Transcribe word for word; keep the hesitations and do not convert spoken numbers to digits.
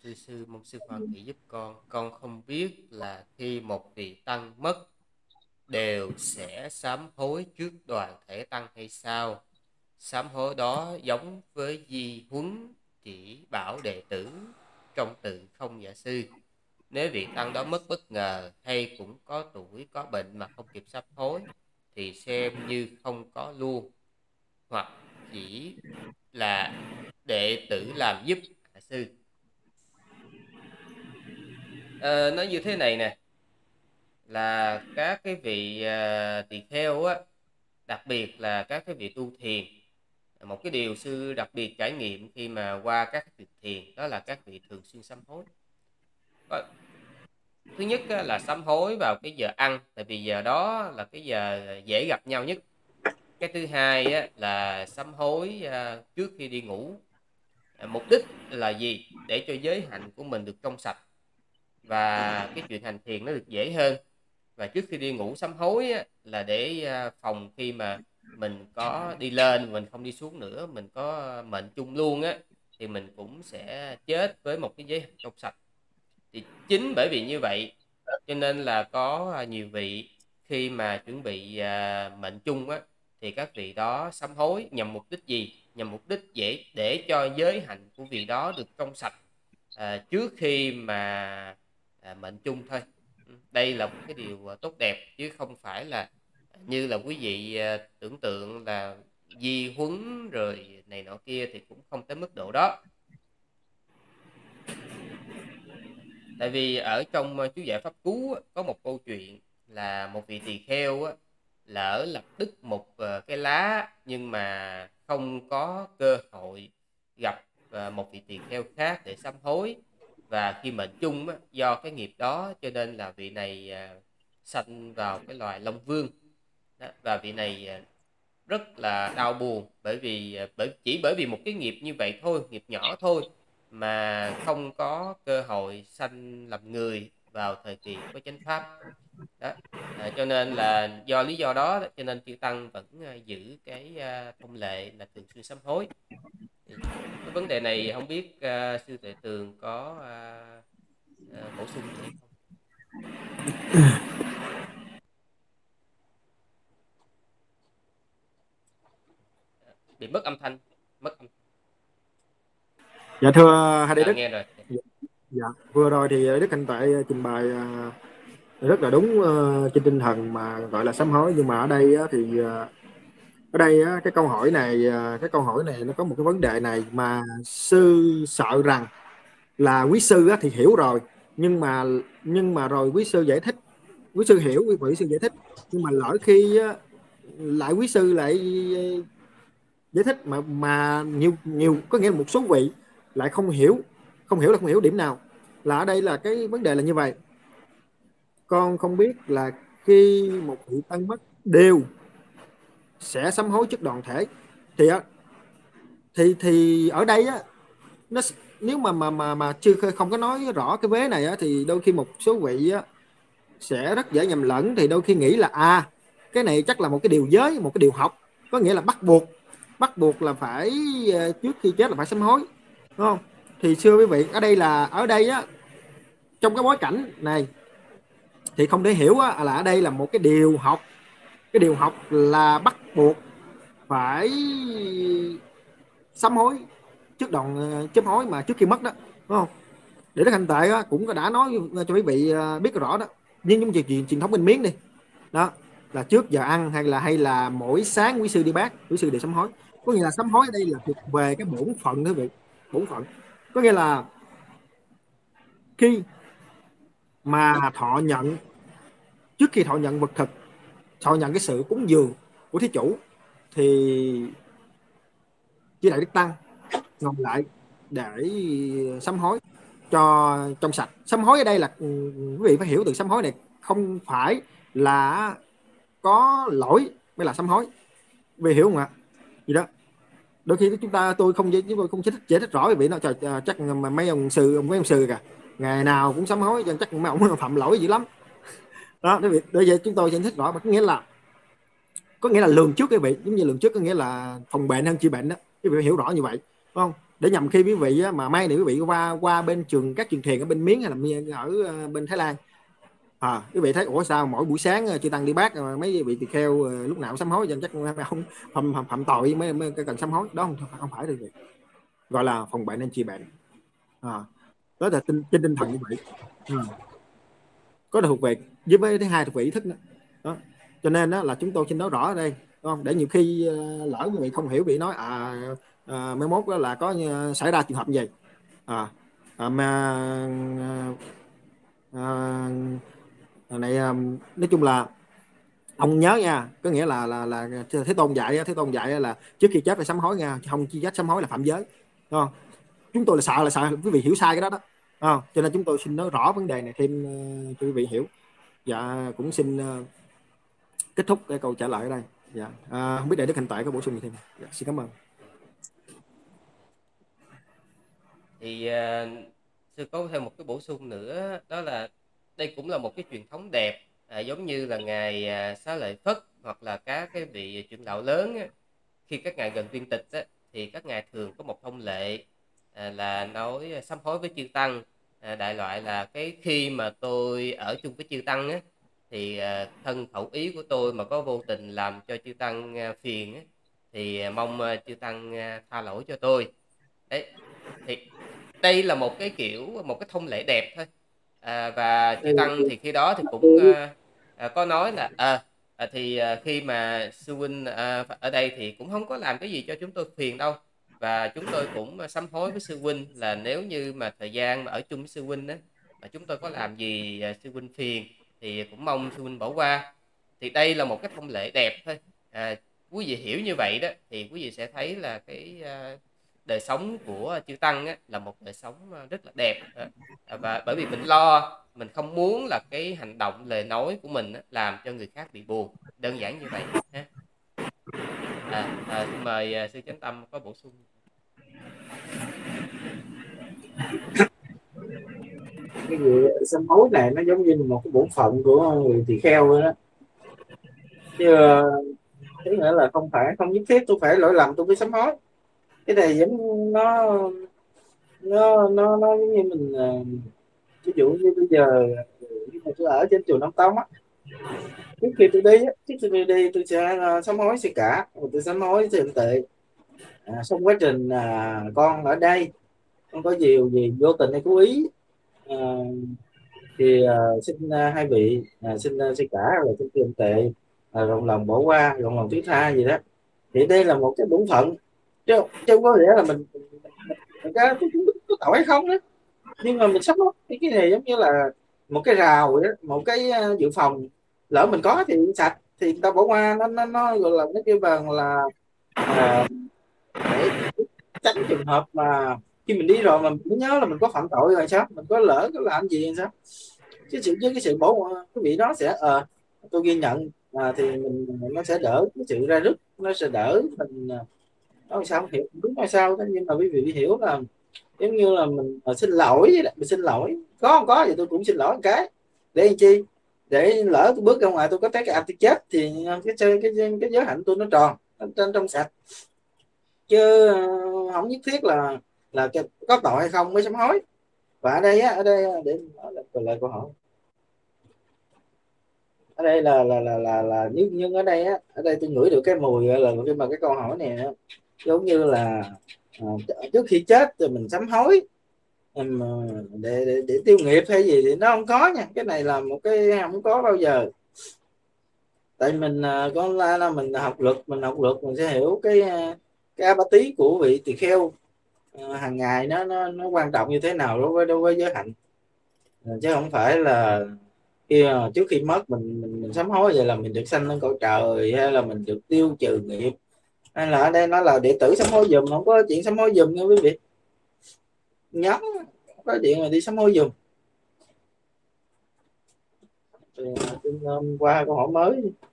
thưa sư, mong sư Hoa kỹ giúp con. Con không biết là khi một vị tăng mất đều sẽ sám hối trước đoàn thể tăng hay sao? Sám hối đó giống với di huấn chỉ bảo đệ tử trong tự không dạ sư? Nếu vị tăng đó mất bất ngờ hay cũng có tuổi có bệnh mà không kịp sám hối thì xem như không có luôn, hoặc chỉ là đệ tử làm giúp hả sư? Ờ, nói như thế này nè, là các cái vị à, tỳ kheo á, đặc biệt là các cái vị tu thiền, một cái điều sư đặc biệt trải nghiệm khi mà qua các cái việc thiền đó là các vị thường xuyên sám hối. Có- Thứ nhất á, là sám hối vào cái giờ ăn, tại vì giờ đó là cái giờ dễ gặp nhau nhất. Cái thứ hai á, là sám hối à, trước khi đi ngủ. À, mục đích là gì? Để cho giới hạnh của mình được trong sạch và cái chuyện hành thiền nó được dễ hơn. Và trước khi đi ngủ sám hối á, là để à, phòng khi mà mình có đi lên mình không đi xuống nữa, mình có mệnh chung luôn á, thì mình cũng sẽ chết với một cái giới hạnh trong sạch. Thì chính bởi vì như vậy cho nên là có à, nhiều vị khi mà chuẩn bị à, mệnh chung á, thì các vị đó sám hối nhằm mục đích gì? Nhằm mục đích dễ để cho giới hạnh của vị đó được trong sạch à, trước khi mà à, mệnh chung thôi. Ừ, đây là một cái điều à, tốt đẹp, chứ không phải là như là quý vị à, tưởng tượng là di huấn rồi này nọ kia, thì cũng không tới mức độ đó. Tại vì ở trong ờ, chú giải pháp cú á, có một câu chuyện là một vị tỳ kheo á, lỡ lập đứt một ờ, cái lá, nhưng mà không có cơ hội gặp ờ, một vị tỳ kheo khác để sám hối. Và khi mệnh chung á, do cái nghiệp đó cho nên là vị này ờ, sanh vào cái loài Long Vương. Đó, và vị này ờ, rất là đau buồn, bởi vì ờ, bởi chỉ bởi vì một cái nghiệp như vậy thôi, nghiệp nhỏ thôi, mà không có cơ hội sanh làm người vào thời kỳ có chánh pháp. Đó. À, cho nên là do lý do đó, cho nên chư tăng vẫn à, giữ cái à, thông lệ là thường xuyên sám hối. Thì cái vấn đề này không biết à, sư Tuệ Tường có à, à, bổ sung gì hay không? Bị mất âm thanh, mất âm. Dạ thưa hai Đại À, Đức. nghe rồi. Dạ, vừa rồi thì Đức Hạnh Tuệ trình bày à, rất là đúng uh, trên tinh thần mà gọi là sám hối, nhưng mà ở đây á, thì à, ở đây á, cái câu hỏi này à, cái câu hỏi này nó có một cái vấn đề này mà sư sợ rằng là quý sư á, thì hiểu rồi, nhưng mà nhưng mà rồi quý sư giải thích, quý sư hiểu, quý vị sư giải thích, nhưng mà lỡ khi á, lại quý sư lại giải thích mà mà nhiều nhiều có nghĩa là một số vị lại không hiểu, không hiểu là không hiểu điểm nào. Là ở đây là cái vấn đề là như vậy, con không biết là khi một vị tăng mất đều sẽ sám hối trước đoàn thể thì thì thì ở đây á, nó nếu mà mà mà mà chưa không có nói rõ cái vế này á, thì đôi khi một số vị á, sẽ rất dễ nhầm lẫn, thì đôi khi nghĩ là à cái này chắc là một cái điều giới, một cái điều học, có nghĩa là bắt buộc bắt buộc là phải trước khi chết là phải sám hối, đúng không? Thì xưa quý vị, ở đây là ở đây á, trong cái bối cảnh này thì không thể hiểu á, là ở đây là một cái điều học, cái điều học là bắt buộc phải sám hối trước đoàn chớp hối mà trước khi mất đó, đúng không? Để Đức Hạnh Tuệ á, cũng đã nói cho quý vị biết rõ đó, nhưng những chuyện truyền thống bên Miến đi đó, là trước giờ ăn hay là hay là mỗi sáng quý sư đi bát, quý sư đều sám hối. Có nghĩa là sám hối ở đây là thuộc về cái bổn phận, quý vị, bổn phận. Có nghĩa là khi mà thọ nhận, trước khi thọ nhận vật thực, thọ nhận cái sự cúng dường của thí chủ, thì chư đại đức tăng ngồi lại để sám hối cho trong sạch. Sám hối ở đây là quý vị phải hiểu từ sám hối này không phải là có lỗi mới là sám hối, vì hiểu không ạ? Gì đó đôi khi chúng ta tôi không chúng tôi không giải thích, giải thích rõ vì nó trời, chắc mà mấy ông sư mấy ông sư kìa ngày nào cũng sám hối, chắc mấy ông phạm lỗi dữ lắm đó. Bây giờ chúng tôi giải thích rõ, có nghĩa là có nghĩa là lường trước quý vị, giống như lường trước có nghĩa là phòng bệnh hơn chữa bệnh đó, quý vị hiểu rõ như vậy, đúng không? để nhằm khi quý vị mà may này quý vị qua qua bên trường các trường thiền ở bên Miến hay là ở bên Thái Lan, à, quý vị thấy ủa sao mỗi buổi sáng chư tăng đi bác mấy vị tỳ kheo lúc nào cũng sám hối, chắc không phạm, phạm, phạm tội mới, mới cần sám hối đó, không không phải được, gọi là phòng bệnh nên trị bệnh, à, đó là tinh, trên tinh thần như vậy, à, có thuộc về với với thứ hai thuộc về ý thức đó. Đó cho nên đó là chúng tôi xin nói rõ ở đây, đúng không? Để nhiều khi lỡ quý vị không hiểu bị nói à, à mai mốt đó là có xảy ra trường hợp như vậy, à, à mà à, này nói chung là ông nhớ nha, có nghĩa là là là Thế Tôn dạy Thế Tôn dạy là trước khi chết phải sám hối nha, không chi chết sám hối là phạm giới, đúng không? Chúng tôi là sợ là sợ quý vị hiểu sai cái đó đó, à, cho nên chúng tôi xin nói rõ vấn đề này thêm uh, cho quý vị hiểu. Dạ cũng xin uh, kết thúc cái câu trả lời ở đây. Dạ à, không biết Đại Đức Hạnh Tuệ có bổ sung gì thêm. Dạ, xin cảm ơn. Thì uh, sư có thêm một cái bổ sung nữa, đó là đây cũng là một cái truyền thống đẹp, à, giống như là ngài à, Xá Lợi Phất hoặc là các cái vị trưởng lão lớn á, khi các ngài gần viên tịch á, thì các ngài thường có một thông lệ à, là nói sám hối với chư tăng, à, đại loại là cái khi mà tôi ở chung với chư tăng á, thì à, thân khẩu ý của tôi mà có vô tình làm cho chư tăng à, phiền á, thì à, mong à, chư tăng à, tha lỗi cho tôi. Đấy, thì đây là một cái kiểu một cái thông lệ đẹp thôi, à, và chư tăng thì khi đó thì cũng à, à, có nói là à, à, thì à, khi mà sư huynh à, ở đây thì cũng không có làm cái gì cho chúng tôi phiền đâu, và chúng tôi cũng sám hối với sư huynh là nếu như mà thời gian mà ở chung với sư huynh á, mà chúng tôi có làm gì à, sư huynh phiền thì cũng mong sư huynh bỏ qua. Thì đây là một cái thông lệ đẹp thôi, à, quý vị hiểu như vậy đó thì quý vị sẽ thấy là cái à, đời sống của chư tăng á, là một đời sống rất là đẹp, và bởi vì mình lo, mình không muốn là cái hành động lời nói của mình á, làm cho người khác bị buồn, đơn giản như vậy ha. À, à, xin mời à, sư Chánh Tâm có bổ sung. Cái gì sám hối này nó giống như một cái bổn phận của người tỳ kheo đó, chứ thế nghĩa là không phải không nhất thiết tôi phải lỗi lầm tôi mới sám hối. Cái này giống nó nó nó nó giống như mình ví dụ như bây giờ tôi ở trên chùa Nam Tông á, trước khi tôi đi trước khi tôi đi tôi sẽ sám hối sự cả, tôi sám hối sự tệ, à, xong quá trình à, con ở đây không có điều gì vô tình hay cố ý, à, thì uh, xin uh, hai vị uh, xin uh, xin cả là xin tiền tệ, uh, rộng lòng bỏ qua, rộng lòng thứ tha gì đó, thì đây là một cái bổn phận, chứ chứ không có nghĩa là mình mình, mình, mình có, có tội hay không đó, nhưng mà mình sắp mất cái cái này giống như là một cái rào đó, một cái uh, dự phòng, lỡ mình có thì sạch thì người ta bỏ qua, nó nó nó gọi là nó kêu bằng là uh, để tránh trường hợp mà khi mình đi rồi mà mình mới nhớ là mình có phạm tội rồi sao, mình có lỡ có làm gì hay sao, cái sự với cái sự bổ cái vị đó sẽ ờ à, tôi ghi nhận, à, thì mình nó sẽ đỡ cái sự ra rứt, nó sẽ đỡ mình nói sao không hiểu đúng hay sao đó, nhưng mà quý vị hiểu là giống như là mình à, xin lỗi vậy đó, mình xin lỗi có không có thì tôi cũng xin lỗi một cái để làm chi, để lỡ tôi bước ra ngoài tôi có thấy cái ati chết thì cái cái cái, cái giới hạnh tôi nó tròn trên trong sạch, chứ không nhất thiết là là có tội hay không mới sám hối. Và ở đây á, ở đây để nói lại câu hỏi ở đây là là là là, là nhưng nhưng ở đây á, ở đây tôi ngửi được cái mùi là khi mà cái câu hỏi này á, giống như là à, trước khi chết thì mình sám hối để, để để tiêu nghiệp hay gì thì nó không có nha, cái này là một cái không có bao giờ, tại mình có là, là mình học luật mình học luật mình sẽ hiểu cái cái apathy của vị tỳ kheo à, hàng ngày nó nó nó quan trọng như thế nào đối với đối với giới hạnh, chứ không phải là khi trước khi mất mình mình, mình sám hối vậy là mình được sanh lên cõi trời, hay là mình được tiêu trừ nghiệp, hay là ở đây nó là đệ tử sám hối dùm, không có chuyện sám hối dùm nha quý vị, nhớ không có chuyện mà đi sám hối dùm. Thì, qua câu hỏi mới